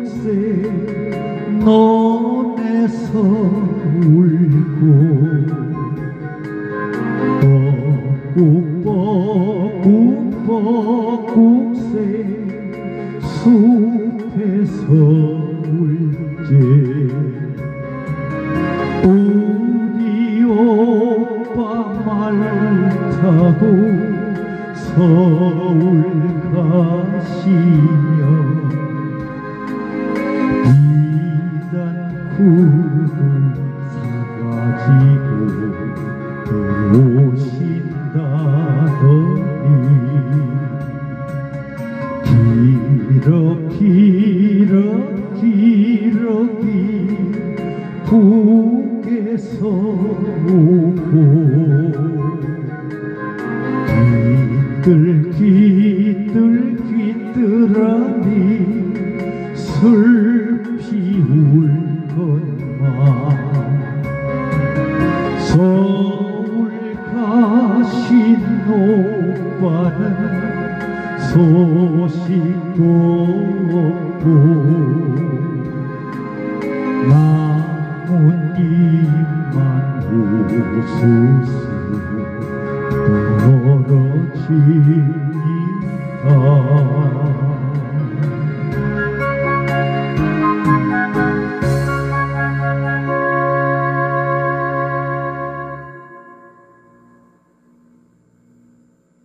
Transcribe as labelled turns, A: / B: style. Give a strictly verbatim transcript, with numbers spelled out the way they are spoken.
A: 국세 논에서 울고 뻐꾹뻐꾹 국세 숲에서 울지 우리 오빠 말 타고 서울 가시며 비단 구두 사가지고 들어오신다더니 길어 길어 길어기 북에서 오고 귀들 귀들 귀들하니 슬피 울건만 서울 가신 오빠는 소식도 없고 남은 입만 우수수 떨어지니까